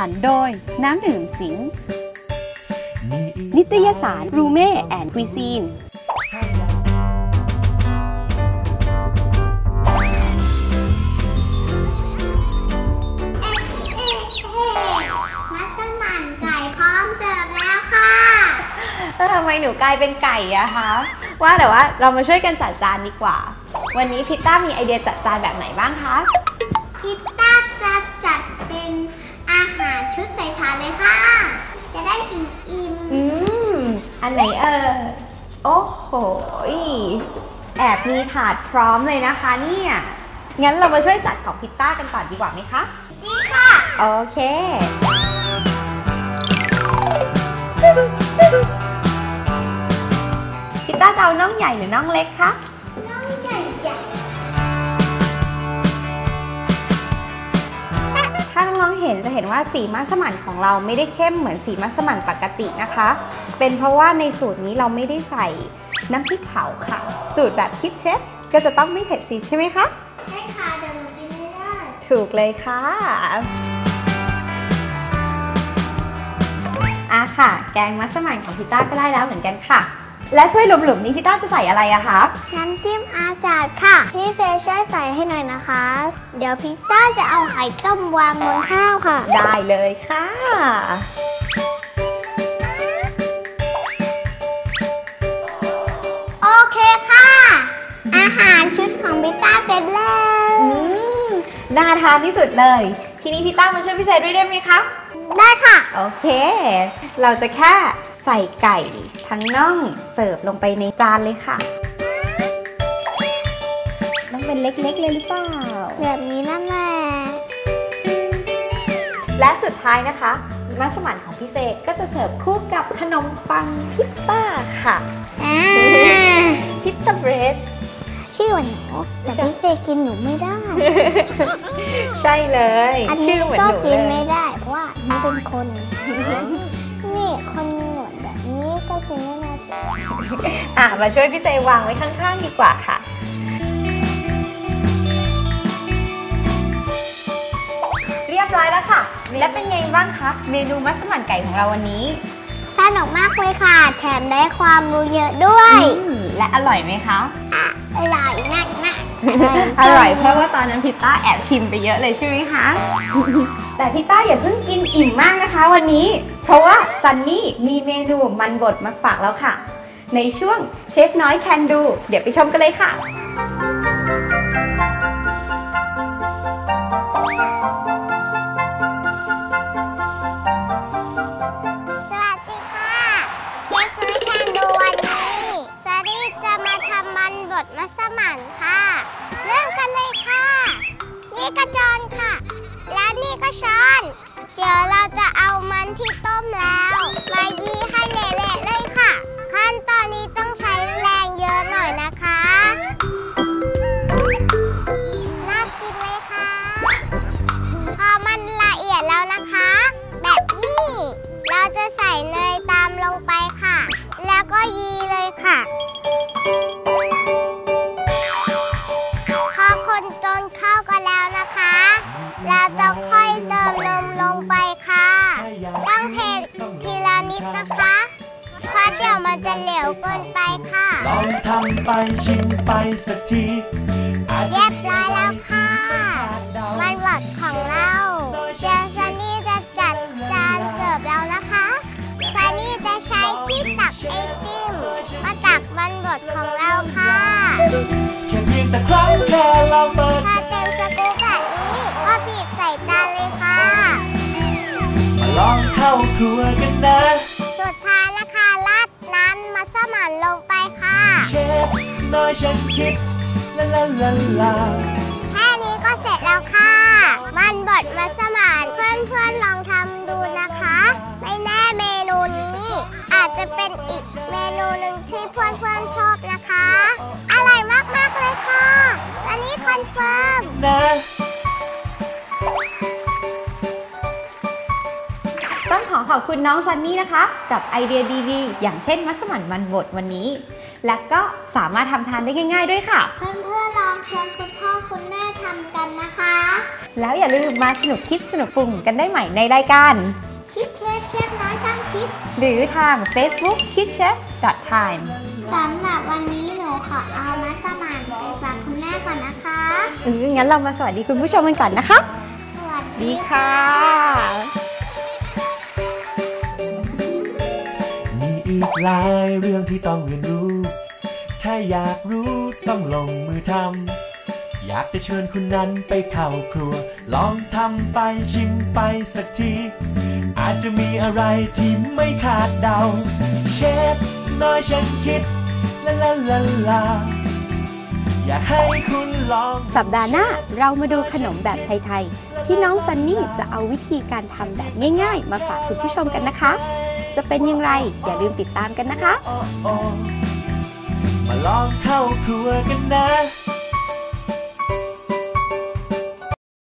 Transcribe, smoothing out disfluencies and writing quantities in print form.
รรค์โดยน้ำดื่มสิงห์นิตยสารรูเม่แอนด์คุยซีนแล้วทำไมหนูกลายเป็นไก่อะคะว่าแต่ว่าเรามาช่วยกันจัดจานดีกว่าวันนี้พิตต้ามีไอเดียจัดจานแบบไหนบ้างคะพิตต้าจะจัดเป็นอาหารชุดใส่ถาดเลยค่ะจะได้อิ่มอันไหนโอ้โหแอบมีถาดพร้อมเลยนะคะเนี่ยงั้นเรามาช่วยจัดของพิตต้ากันก่อนดีกว่าไหมคะดีค่ะโอเคพิตต้าจะเอาน่องใหญ่หรือน่องเล็กคะน่องใหญ่ถ้าน้องๆเห็นจะเห็นว่าสีมัสมั่นของเราไม่ได้เข้มเหมือนสีมัสมั่นปกตินะคะเป็นเพราะว่าในสูตรนี้เราไม่ได้ใส่น้ำพริกเผาค่ะสูตรแบบคิดเชฟก็จะต้องไม่เผ็ดสิใช่ไหมคะใช่ค่ะเดี๋ยวหนูกินไม่ได้ถูกเลยค่ะค่ะแกงมัสมั่นของพิตต้าก็ได้แล้วเหมือนกันค่ะและถ้วยหลุมๆนี้พิตต้าจะใส่อะไรอะคะน้ำจิ้มอาจารย์ค่ะพี่เฟย์ช่วยใส่ให้หน่อยนะคะเดี๋ยวพิตต้าจะเอาไข่ต้มวางบนข้าวค่ะได้เลยค่ะโอเคค่ะอาหารชุดของพิตต้าเสร็จแล้วน่าทานที่สุดเลยทีนี้พิตต้ามาช่วยพี่เซด้วยได้ไหมคะได้ค่ะโอเคเราจะแค่ใส่ไก่ทั้งน่องเสิร์ฟลงไปในจานเลยค่ะต้องเป็นเล็กๆเลยหรือเปล่าแบบนี้นั่นแหละและสุดท้ายนะคะมัสมั่นของพี่เซก็จะเสิร์ฟคู่กับขนมปังพิตต้าค่ะพิตต้าเบรดชื่อหนูแต่พี่เซกินหนูไม่ได้ใช่เลยชื่อเหมือนหนูเลยกินไม่ได้เพราะว่านี่เป็นคนนี่คนหนวดแบบนี้ก็กินไม่ได้มาช่วยพี่เซวางไว้ข้างๆดีกว่าค่ะเรียบร้อยแล้วค่ะและเป็นไงบ้างคะเมนูมัสมั่นไก่ของเราวันนี้สนุกมากเลยค่ะแถมได้ความรู้เยอะด้วยและอร่อยไหมคะอร่อยมากอร่อยเพราะว่าตอนนั้นพิตต้าแอบชิมไปเยอะเลยใช่ไหมคะแต่พิตต้าอย่าเพิ่งกินอิ่มมากนะคะวันนี้เพราะว่าซันนี่มีเมนูมันบดมาฝากแล้วค่ะในช่วงเชฟน้อยแคนดูเดี๋ยวไปชมกันเลยค่ะสวัสดีค่ะเชฟน้อยแคนดูวันนี้ซารี่จะมาทำมันบดมัสมั่นค่ะเริ่มกันเลยค่ะนี่กระจอนค่ะและนี่ก็ช้อนเดี๋ยวเราจะเอามันที่ต้มแล้วมายีให้เละๆเลยค่ะขั้นตอนนี้ต้องใช้แรงเยอะหน่อยนะคะน่ากินเลยค่ะพอมันละเอียดแล้วนะคะแบบนี้เราจะใส่เนยตามลงไปค่ะแล้วก็ยีเลยค่ะพอคนจนเข้ากันแล้วนะคะเราจะค่อยเติมนมลงไปค่ะต้องเททีละนิดนะคะเพราะเดี๋ยวมันจะเหลวเกินไปค่ะลองทำไปชิมไปสักทีเรียบร้อยแล้วค่ะมันบดของเราเดี๋ยวซันนี่จะจัดจานเสิร์ฟแล้วนะคะซันนี่จะใช้ที่ตักไอติมมาตักมันบดของเราค่ะแค่เพียงสักครั้งแค่เราเปิดถ้าเต็มสกู๊ปแบบนี้ก็บีบใส่จานเลยค่ะมาลองเข้าครัวกันนะสุดท้ายนะคะราดน้ำมัสมั่นลงไปค่ะเชฟน้อยฉันคิดลาลาลาลาแค่นี้ก็เสร็จแล้วค่ะมันบดมัสมั่นเพื่อนๆลองทำดูนะคะไม่แน่เมนูนี้อาจจะเป็นอีกเมนูหนึ่งที่เพื่อนๆชอบนะคะอร่อยมากๆเลยค่ะอันนี้คอนเฟิร์มต้องขอบคุณน้องซันนี่นะคะกับไอเดียดีๆอย่างเช่นมัสมั่นมันบดวันนี้และก็สามารถทำทานได้ง่ายๆด้วยค่ะเพื่อนๆลองชวนคุณพ่อคุณแม่ทำกันนะคะแล้วอย่าลืมมาสนุกคิดสนุกปรุงกันได้ใหม่ในรายการคิดเชฟน้อยช่างคิดหรือทาง Facebook kidchef.time สำหรับวันนี้หนูขอเอามัสมั่นไปฝากคุณแม่ก่อนนะคะงั้นเรามาสวัสดีคุณผู้ชมกันก่อนนะคะสวัสดีค่ะมีอีกหลายเรื่องที่ต้องเรียนรู้ ถ้าอยากรู้ต้องลงมือทำอยากจะเชิญคุณนั้นไปเข้าครัว ลองทำไปชิมไปสักที อาจจะมีอะไรที่ไม่คาดเดา เชฟน้อยฉันคิดลาลาลาลาอยากให้คุณลองสัปดาห์หน้าเรามาดูขนมแบบไทยๆที่น้องซันนี่จะเอาวิธีการทำแบบง่ายๆมาฝากคุณผู้ชมกันนะคะ จะเป็นอย่างไรอย่าลืมติดตามกันนะคะมาลองเข้าครัวกันนะ